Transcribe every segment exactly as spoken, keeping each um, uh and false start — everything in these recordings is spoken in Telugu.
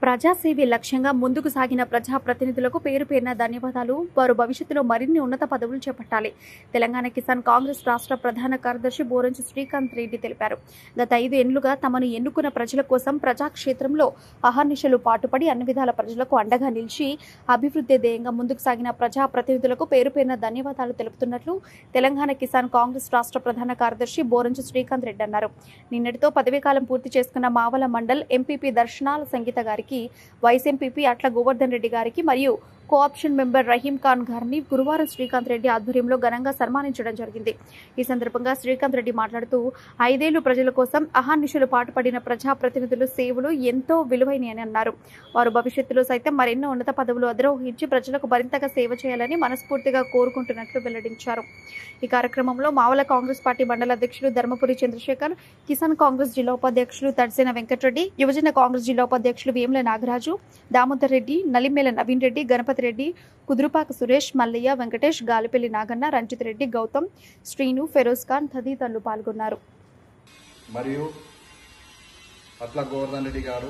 ప్రజాసేవే లక్ష్యంగా ముందుకు సాగిన ప్రజాప్రతినిధులకు పేరు పేరున ధన్యవాదాలు. వారు భవిష్యత్తులో మరిన్ని ఉన్నత పదవులు చేపట్టాలి. తెలంగాణ కిసాన్ కాంగ్రెస్ రాష్ట్ర ప్రధాన కార్యదర్శి బోరంచు శ్రీకాంత్ రెడ్డి తెలిపారు. గత ఐదు ఏళ్లుగా తమను ఎన్నుకున్న ప్రజల కోసం ప్రజాక్షేత్రంలో అహర్నిశలు పాటుపడి అన్ని విధాల ప్రజలకు అండగా నిలిచి అభివృద్ధి ధ్యేయంగా ముందుకు సాగిన ప్రజాప్రతినిధులకు పేరు పేరున ధన్యవాదాలు తెలుపుతున్నట్లు తెలంగాణ కిసాన్ కాంగ్రెస్ రాష్ట్ర ప్రధాన కార్యదర్శి బోరంచు శ్రీకాంత్ రెడ్డి అన్నారు. నిన్నటితో పదవీకాలం పూర్తి చేసుకున్న మావల మండల్ ఎంపీపీ దర్శనాల సంగీత గారికి, వైస్ ఎంపీపీ అట్ల గోవర్ధన్ రెడ్డి గారికి మరియు కోఆప్షన్ మెంబర్ రహీం ఖాన్ గారిని గురువారం శ్రీకాంత్ రెడ్డి ఆధ్వర్యంలో ఘనంగా సన్మానించడం జరిగింది. ఈ సందర్భంగా శ్రీకాంత్ రెడ్డి మాట్లాడుతూ, ఐదేళ్లు ప్రజల కోసం అహర్నిశలు పాటుపడిన ప్రజాప్రతినిధుల సేవలు ఎంతో విలువైనని అన్నారు. వారు భవిష్యత్తులో సైతం మరెన్నో ఉన్నత పదవులు అధిరోహించి ప్రజలకు మరింతగా సేవ చేయాలని మనస్ఫూర్తిగా కోరుకుంటున్నట్లు వెల్లడించారు. ఈ కార్యక్రమంలో మావల కాంగ్రెస్ పార్టీ మండల అధ్యక్షులు ధర్మపురి చంద్రశేఖర్, కిసాన్ కాంగ్రెస్ జిల్లా ఉపాధ్యక్షులు తర్సేన వెంకటరెడ్డి, యువజన కాంగ్రెస్ జిల్లా ఉపాధ్యక్షులు వేముల నాగరాజు, దామోదర్ రెడ్డి, నలిమేల నవీన్ రెడ్డి, గణపతి రెడ్డి, కుదురుపాక సురేష్, మల్లయ్య, వెంకటేష్, గాలిపల్లి నాగన్న, రంజిత్ రెడ్డి, గౌతమ్, శ్రీను, ఫెరోజ్ ఖాన్ తదితరులు పాల్గొన్నారు. మరియు అట్ల గోవర్ధన్ రెడ్డి గారు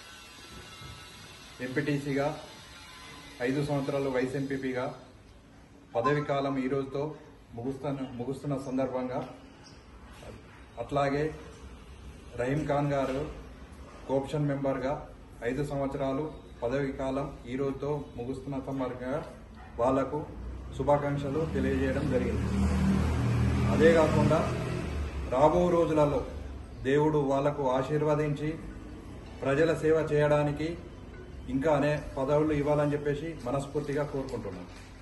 ఎంపీటీసీగా ఐదు సంవత్సరాలు, వైస్ ఎంపీపీగా పదవి కాలం ఈ రోజుతో ముగుస్తున్న ముగుస్తున్న సందర్భంగా, అట్లాగే రహీం ఖాన్ గారు కోఆప్షన్ మెంబర్గా ఐదు సంవత్సరాలు పదవి కాలం ఈ రోజుతో ముగుస్తున్న సందర్భంగా వాళ్లకు శుభాకాంక్షలు తెలియజేయడం జరిగింది. అదే కాకుండా రాబో రోజులలో దేవుడు వాళ్లకు ఆశీర్వదించి ప్రజల సేవ చేయడానికి ఇంకా అనే పదవులు ఇవ్వాలని చెప్పేసి మనస్ఫూర్తిగా కోరుకుంటున్నాను.